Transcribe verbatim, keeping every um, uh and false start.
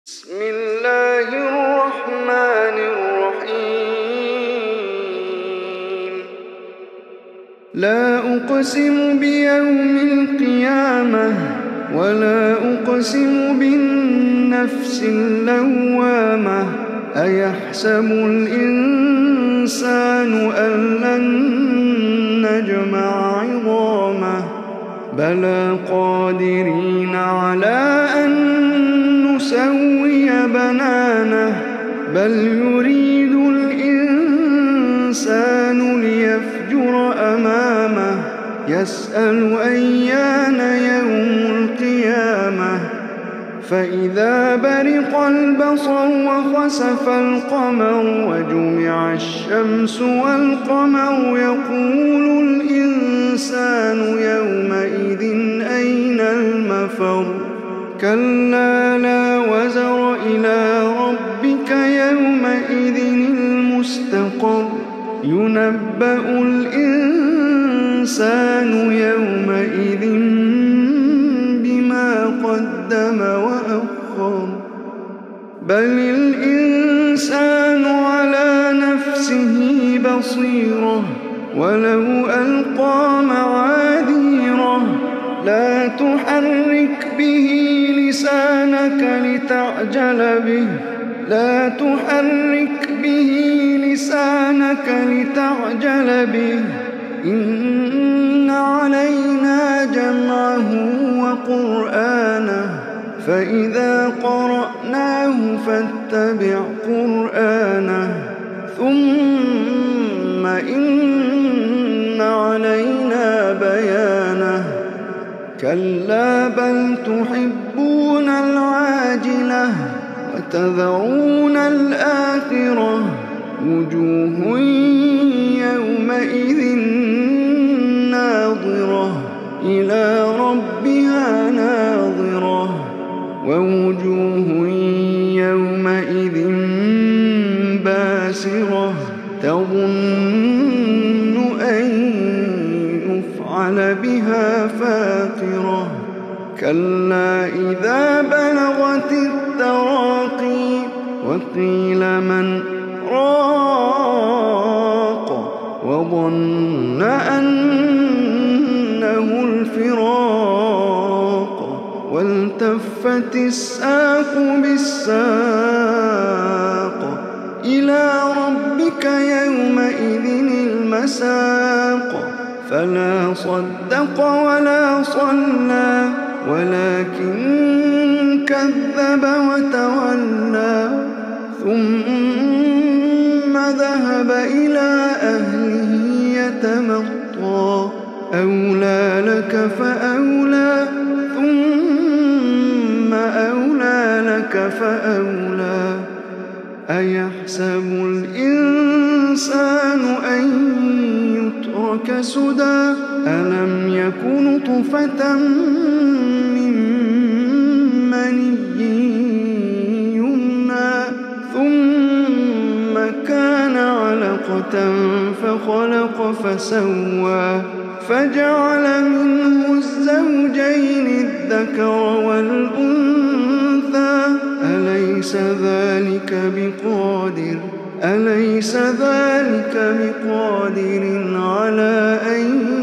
بسم الله الرحمن الرحيم لا أقسم بيوم القيامة ولا أقسم بالنفس اللوامة أيحسب الإنسان أن لن نجمع عظامه بلى قادرين على أن نسوي بنانه بل يريد الإنسان ليفجر أمامه يسأل أيان يوم القيامة فإذا برق البصر وخسف القمر وجمع الشمس والقمر يقول الإنسان يومئذ أين المفر كلا لا وزر إلى ربك يومئذ المستقر ينبأ الإنسان يومئذ بما قدم وأخر بل الإنسان على نفسه بصيرة ولو ألقى معاذيره لا تحرك به لسانك لتعجل به لا تحرك به لسانك لتعجل به إن علينا جمعه وقرآنه فإذا قرأناه فاتبع قرآنه ثم إن علينا بيانه كلا بل تحبون العاجلة وتذرون الآخرة وجوه يومئذ ناظرة إلى ربها ناظرة ووجوه يومئذ باسرة تظن أن يفعل بها فاقرة كلا إذا بلغت التراقي وقيل من راق وظن أنه الفراق والتفت الساق بالساق إلى ربك يومئذ المساق فلا صدق ولا صلى ولكن كذب وتولى ثم ذهب إلى أهله يتمطى أولى لك فأولى ثم أولى لك فأولى أيحسب الإنسان أن يترك سدى ألم يك نطفة من مني يمنى ثم كان علقة فخلق فسوى فجعل منه الزوجين الذكر والأنثى أليس ذلك بقادر أليس ذلك بقادر على أن